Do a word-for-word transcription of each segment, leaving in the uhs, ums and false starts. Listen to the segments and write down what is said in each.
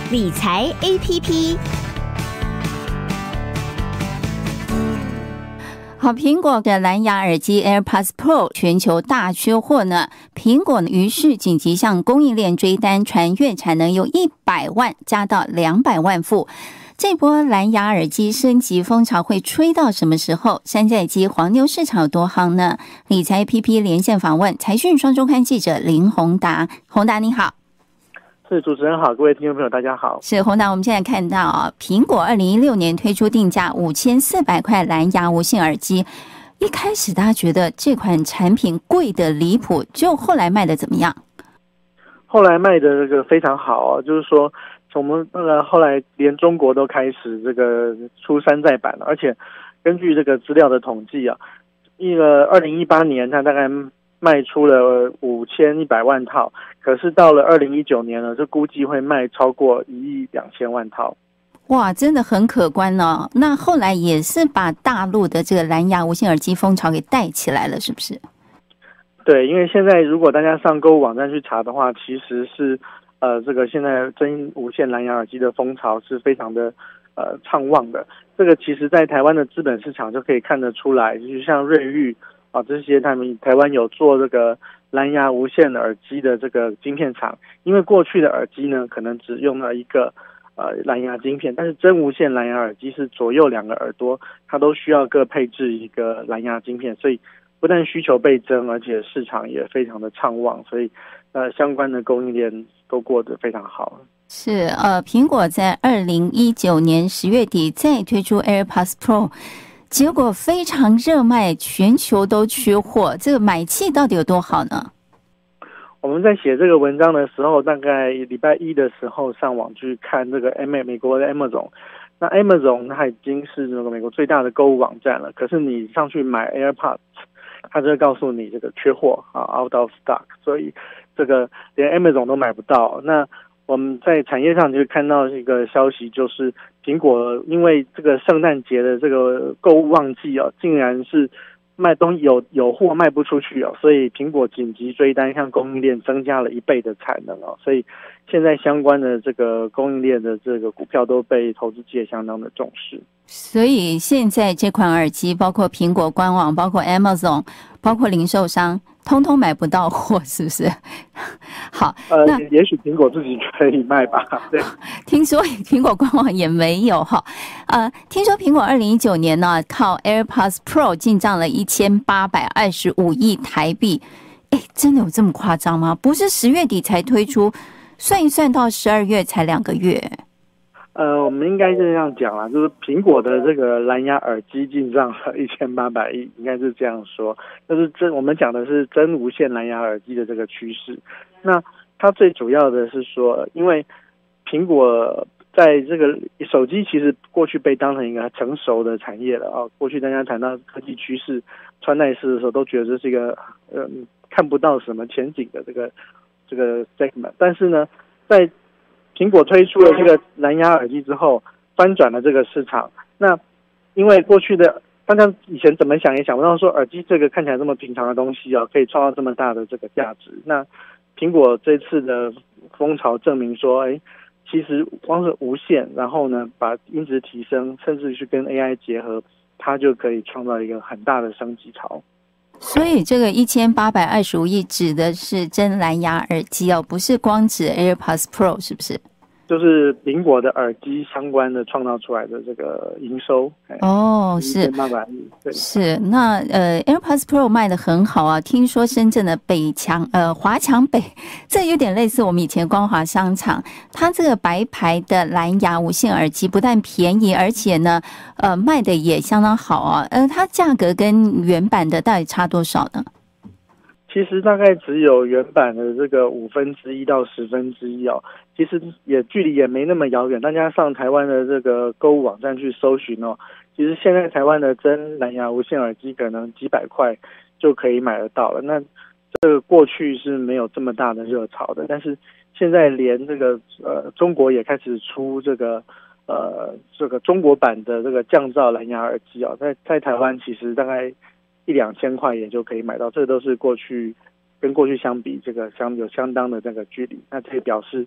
理财 A P P。 好，苹果的蓝牙耳机 AirPods Pro 全球大缺货呢，苹果于是紧急向供应链追单，传月产能由一百万加到两百万副。这波蓝牙耳机升级风潮会吹到什么时候？山寨机黄牛市场有多夯呢？理财 A P P 连线访问财讯双周刊记者林宏达，宏达你好。 是，主持人好，各位听众朋友大家好。 是宏达，我们现在看到啊，苹果二零一六年推出定价五千四百块蓝牙无线耳机，一开始大家觉得这款产品贵的离谱，就后来卖的怎么样？ 后来卖的这个非常好啊，就是说我们呃后来连中国都开始这个出山寨版了，而且根据这个资料的统计啊，一个二零一八年它大概卖出了五千一百万套，可是到了二零一九年呢，就估计会卖超过一亿两千万套。 哇，真的很可观哦。那后来也是把大陆的这个蓝牙无线耳机风潮给带起来了，是不是？ 对，因为现在如果大家上购物网站去查的话，其实是呃这个现在真无线蓝牙耳机的风潮是非常的呃畅旺的。这个其实在台湾的资本市场就可以看得出来，就是像瑞昱啊，这些他们台湾有做这个蓝牙无线耳机的这个晶片厂，因为过去的耳机呢，可能只用了一个呃蓝牙晶片，但是真无线蓝牙耳机是左右两个耳朵，它都需要各配置一个蓝牙晶片，所以不但需求倍增，而且市场也非常的畅旺，所以呃相关的供应链都过得非常好。 是呃，苹果在二零一九年十月底再推出 AirPods Pro。结果非常热卖，全球都缺货，这个买气到底有多好呢？ 我们在写这个文章的时候，大概礼拜一的时候上网去看这个 M 美国的 Amazon， 那 Amazon 它已经是那个美国最大的购物网站了，可是你上去买 AirPods， 它就会告诉你这个缺货啊 ，out of stock， 所以这个连 Amazon 都买不到。那我们在产业上就看到一个消息，就是苹果因为这个圣诞节的这个购物旺季哦，竟然是卖东西有有货卖不出去哦，所以苹果紧急追单，向供应链增加了一倍的产能哦，所以现在相关的这个供应链的这个股票都被投资界相当的重视。 所以现在这款耳机，包括苹果官网，包括 Amazon， 包括零售商，通通买不到货，是不是？好， 呃，也许苹果自己可以卖吧。对， 听说苹果官网也没有哈。呃，听说苹果二零一九年呢，靠 AirPods Pro 进账了一千八百二十五亿台币。哎，真的有这么夸张吗？不是十月底才推出，算一算到十二月才两个月。 呃，我们应该这样讲啦，就是苹果的这个蓝牙耳机进账了一千八百亿，应该是这样说。就是真我们讲的是真无线蓝牙耳机的这个趋势。那它最主要的是说，因为苹果在这个手机其实过去被当成一个成熟的产业了啊。过去大家谈到科技趋势、穿戴式的时候，都觉得这是一个呃看不到什么前景的这个这个 segment。但是呢，在苹果推出了这个蓝牙耳机之后，翻转了这个市场。那因为过去的大家以前怎么想也想不到说耳机这个看起来这么平常的东西啊，可以创造这么大的这个价值。那苹果这次的风潮证明说，哎，其实光是无线，然后呢把音质提升，甚至去跟 A I 结合，它就可以创造一个很大的升级潮。 所以这个一千八百二十五亿指的是真蓝牙耳机哦，不是光指 AirPods Pro， 是不是？ 就是苹果的耳机相关的创造出来的这个营收哦，是一千八百亿，对， 是那呃 AirPods Pro 卖得很好啊，听说深圳的北强呃华强北，这有点类似我们以前光华商场，它这个白牌的蓝牙无线耳机不但便宜，而且呢呃卖的也相当好啊，呃它价格跟原版的到底差多少呢？ 其实大概只有原版的这个五分之一到十分之一哦，其实也距离也没那么遥远。大家上台湾的这个购物网站去搜寻哦，其实现在台湾的真蓝牙无线耳机可能几百块就可以买得到了。那这个过去是没有这么大的热潮的，但是现在连这个呃中国也开始出这个呃这个中国版的这个降噪蓝牙耳机哦，在在台湾其实大概一两千块也就可以买到，这都是过去跟过去相比，这个相有相当的这个距离。那这也表示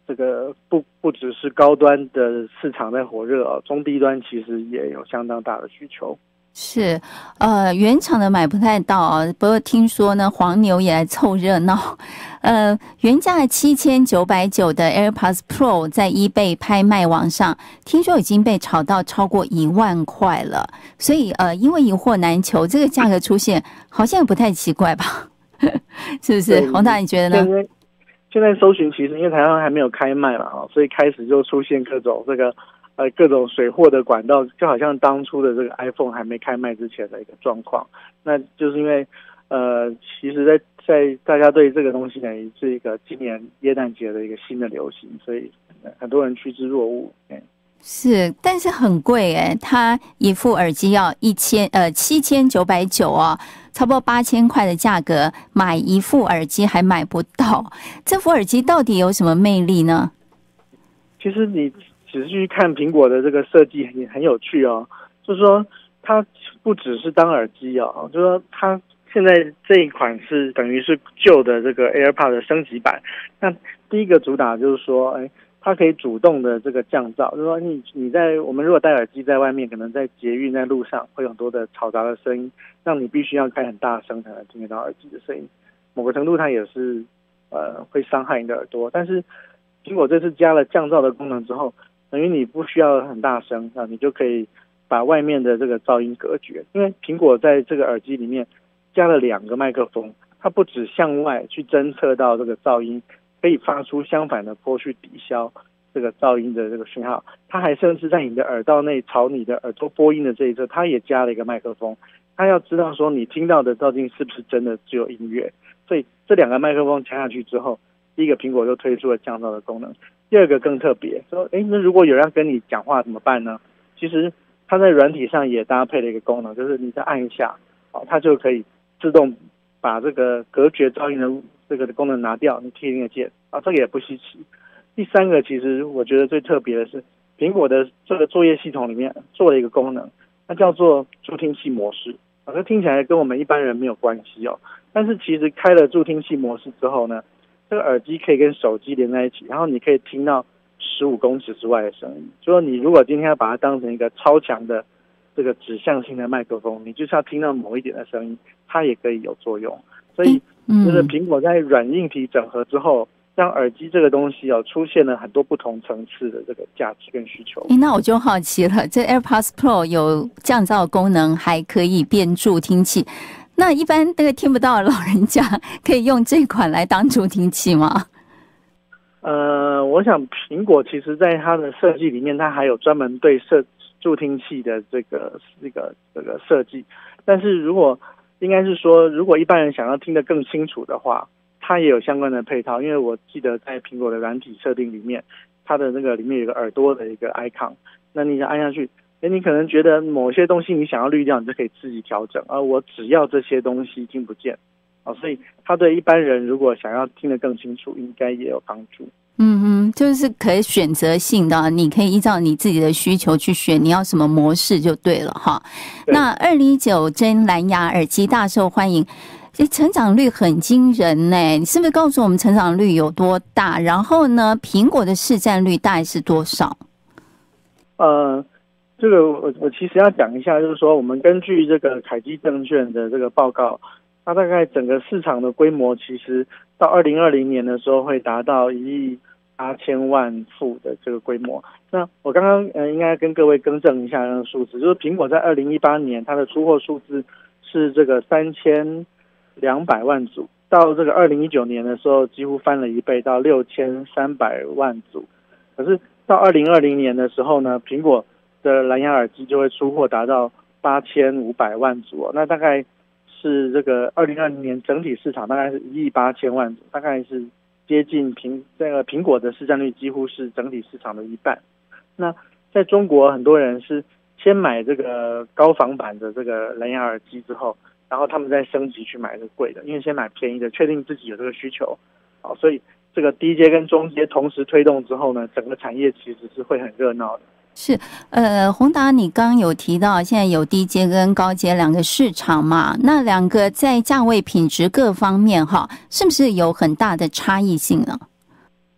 这个不不只是高端的市场在火热啊，中低端其实也有相当大的需求。 是，呃，原厂的买不太到啊，不过听说呢，黄牛也来凑热闹。呃，原价七千九百九的 AirPods Pro 在 eBay 拍卖网上，听说已经被炒到超过一万块了。所以，呃，因为一货难求，这个价格出现好像也不太奇怪吧？是不是？洪大，你觉得呢？ 现在现在搜寻其实因为台湾还没有开卖嘛，所以开始就出现各种这个。呃，各种水货的管道，就好像当初的这个 iPhone 还没开卖之前的一个状况。那就是因为，呃，其实在在大家对这个东西呢，也是一个今年耶诞节的一个新的流行，所以很多人趋之若鹜。嗯， 是，但是很贵哎，它一副耳机要一千呃七千九百九哦，差不多八千块的价格，买一副耳机还买不到。这副耳机到底有什么魅力呢？ 其实你。只是去看苹果的这个设计也很有趣哦，就是说它不只是当耳机哦，就是说它现在这一款是等于是旧的这个 AirPods 的升级版。那第一个主打就是说，哎，它可以主动的这个降噪，就是说你你在我们如果戴耳机在外面，可能在捷运在路上会有很多的嘈杂的声音，让你必须要开很大声才能听得到耳机的声音。某个程度它也是呃会伤害你的耳朵，但是苹果这次加了降噪的功能之后。等于你不需要很大声啊，你就可以把外面的这个噪音隔绝。因为苹果在这个耳机里面加了两个麦克风，它不只向外去侦测到这个噪音，可以发出相反的波去抵消这个噪音的这个讯号。它还甚至在你的耳道内朝你的耳朵播音的这一侧，它也加了一个麦克风。它要知道说你听到的噪音是不是真的只有音乐。所以这两个麦克风加下去之后，第一个苹果就推出了降噪的功能。第二个更特别，说，哎，那如果有人要跟你讲话怎么办呢？其实它在软体上也搭配了一个功能，就是你再按一下，哦，它就可以自动把这个隔绝噪音的这个功能拿掉，你听得见啊，这个也不稀奇。第三个，其实我觉得最特别的是，苹果的这个作业系统里面做了一个功能，它叫做助听器模式啊，这听起来跟我们一般人没有关系哦，但是其实开了助听器模式之后呢。这个耳机可以跟手机连在一起，然后你可以听到十五公尺之外的声音。就说你如果今天要把它当成一个超强的这个指向性的麦克风，你就是要听到某一点的声音，它也可以有作用。所以，就是苹果在软硬体整合之后，让耳机这个东西哦出现了很多不同层次的这个价值跟需求。 那我就好奇了，这 AirPods Pro 有降噪功能，还可以变助听器。那一般那个听不到的老人家可以用这款来当助听器吗？ 呃，我想苹果其实在它的设计里面，它还有专门对设助听器的这个这个这个设计。但是如果应该是说，如果一般人想要听得更清楚的话，它也有相关的配套。因为我记得在苹果的软体设定里面，它的那个里面有一个耳朵的一个 icon， 那你按下去。哎，你可能觉得某些东西你想要滤掉，你就可以自己调整，而我只要这些东西听不见，啊，所以它对一般人如果想要听得更清楚，应该也有帮助。 嗯嗯，就是可以选择性的，你可以依照你自己的需求去选你要什么模式就对了哈。那二零一九真蓝牙耳机大受欢迎，成长率很惊人呢，你是不是告诉我们成长率有多大？然后呢，苹果的市占率大概是多少？ 呃。这个我我其实要讲一下，就是说我们根据这个凯基证券的这个报告，它大概整个市场的规模，其实到二零二零年的时候会达到一亿八千万副的这个规模。那我刚刚呃应该跟各位更正一下那个数字，就是苹果在二零一八年它的出货数字是这个三千两百万组，到这个二零一九年的时候几乎翻了一倍，到六千三百万组。可是到二零二零年的时候呢，苹果的蓝牙耳机就会出货达到八千五百万组，哦，那大概是这个二零二零年整体市场大概是一亿八千万组，大概是接近苹这个苹果的市占率几乎是整体市场的一半。那在中国很多人是先买这个高仿版的这个蓝牙耳机之后，然后他们再升级去买这个贵的，因为先买便宜的，确定自己有这个需求，好，所以这个低阶跟中阶同时推动之后呢，整个产业其实是会很热闹的。 是，呃，宏达，你刚刚有提到现在有低阶跟高阶两个市场嘛？那两个在价位、品质各方面哈，是不是有很大的差异性呢？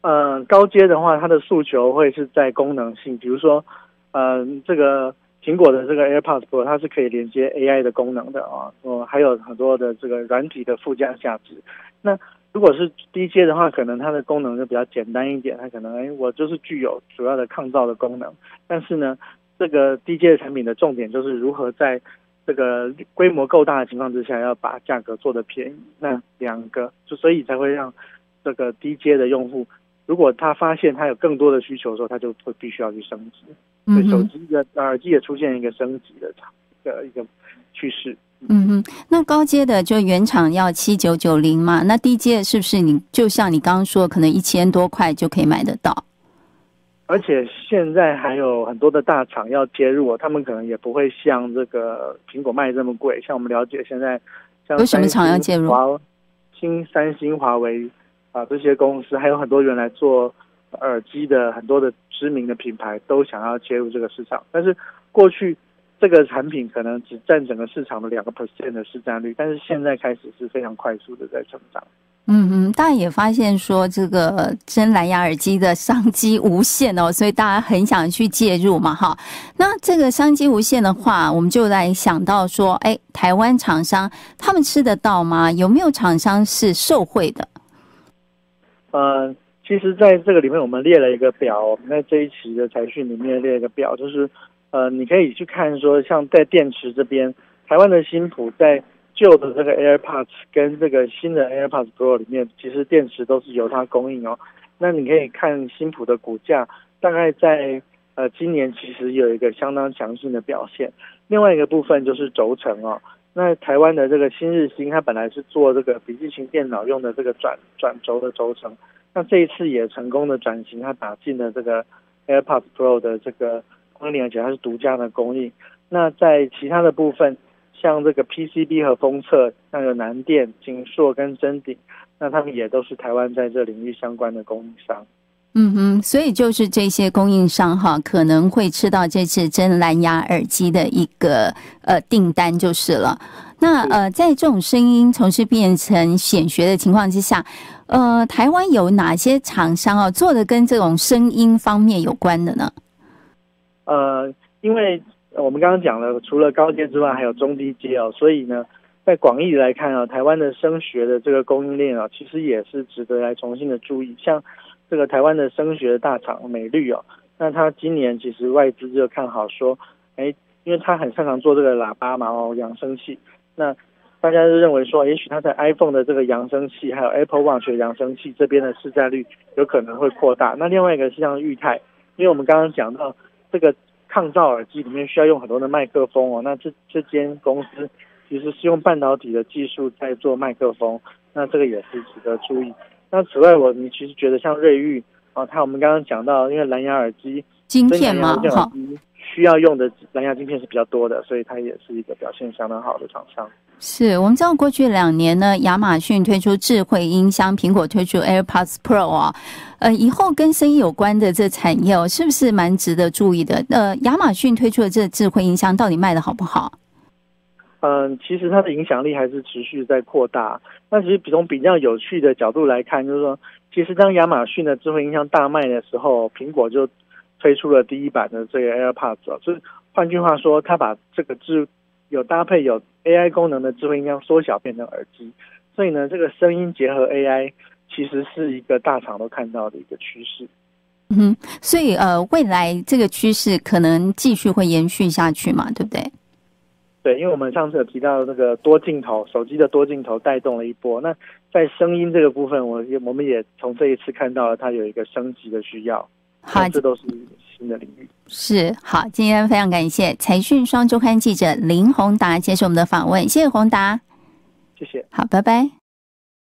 呃，高阶的话，它的诉求会是在功能性，比如说，呃，这个苹果的这个 AirPods Pro 它是可以连接 A I 的功能的啊，哦，还有很多的这个软体的附加价值。那如果是低阶的话，可能它的功能就比较简单一点，它可能哎，我就是具有主要的抗噪的功能，但是呢，这个低阶的产品的重点就是如何在这个规模够大的情况之下，要把价格做得便宜。那两个就所以才会让这个低阶的用户，如果他发现他有更多的需求的时候，他就会必须要去升级。所以手机的耳机也出现一个升级的一个一个趋势。 嗯哼，那高阶的就原厂要七九九零嘛，那低阶是不是你就像你刚刚说，可能一千多块就可以买得到？ 而且现在还有很多的大厂要接入，他们可能也不会像这个苹果卖这么贵。像我们了解，现在像有什么厂要介入？ 华、新、三星、华为啊这些公司，还有很多原来做耳机的很多的知名的品牌都想要切入这个市场。但是过去这个产品可能只占整个市场的两个 percent 的市占率，但是现在开始是非常快速的在成长。 嗯嗯，大家也发现说这个真蓝牙耳机的商机无限哦，所以大家很想去介入嘛，哈。那这个商机无限的话，我们就来想到说，哎，台湾厂商他们吃得到吗？有没有厂商是受惠的？ 呃，其实在这个里面我们列了一个表，我们在这一期的财讯里面列了一个表，就是呃，你可以去看说，像在电池这边，台湾的新普在旧的这个 AirPods 跟这个新的 AirPods Pro 里面，其实电池都是由它供应哦。那你可以看新普的股价，大概在呃今年其实有一个相当强劲的表现。另外一个部分就是轴承哦。那台湾的这个新日新，它本来是做这个笔记型电脑用的这个转转轴的轴承，那这一次也成功的转型，它打进了这个 AirPods Pro 的这个供应链，而且它是独家的供应。那在其他的部分，像这个 P C B 和封测，像有南电、景硕跟臻鼎，那他们也都是台湾在这领域相关的供应商。 嗯哼，所以就是这些供应商哈，可能会吃到这次真蓝牙耳机的一个呃订单就是了。那呃，在这种声音从事变成显学的情况之下，呃，台湾有哪些厂商啊做的跟这种声音方面有关的呢？ 呃，因为我们刚刚讲了，除了高阶之外，还有中低阶哦，所以呢，在广义来看啊，台湾的声学的这个供应链啊，其实也是值得来重新的注意。像这个台湾的声学大厂美律哦，那它今年其实外资就看好说，哎，因为它很擅长做这个喇叭嘛哦，扬声器，那大家就认为说，也许它在 iPhone 的这个扬声器，还有 Apple Watch 的扬声器这边的市占率有可能会扩大。那另外一个是像裕泰，因为我们刚刚讲到这个抗噪耳机里面需要用很多的麦克风哦，那这这间公司其实是用半导体的技术在做麦克风，那这个也是值得注意。那此外，我们其实觉得像瑞昱啊，它我们刚刚讲到，因为蓝牙耳机晶片嘛，好， 需要用的蓝牙晶片是比较多的，所以它也是一个表现相当好的厂商。 是我们知道过去两年呢，亚马逊推出智慧音箱，苹果推出 AirPods Pro 啊，呃，以后跟声音有关的这产业哦，是不是蛮值得注意的？呃，亚马逊推出的这智慧音箱到底卖得好不好？ 嗯，其实它的影响力还是持续在扩大。那其实从比较有趣的角度来看，就是说，其实当亚马逊的智慧音箱大卖的时候，苹果就推出了第一版的这个 AirPods， 就是换句话说，它把这个智有搭配有 A I 功能的智慧音箱缩小变成耳机，所以呢，这个声音结合 A I 其实是一个大厂都看到的一个趋势。 嗯，所以呃，未来这个趋势可能继续会延续下去嘛，对不对？ 对，因为我们上次有提到这个多镜头，手机的多镜头带动了一波。那在声音这个部分，我也我们也从这一次看到了它有一个升级的需要。好，这都是新的领域。 是，好，今天非常感谢财讯双周刊记者林宏达接受我们的访问，谢谢宏达， 谢谢， 好，拜拜。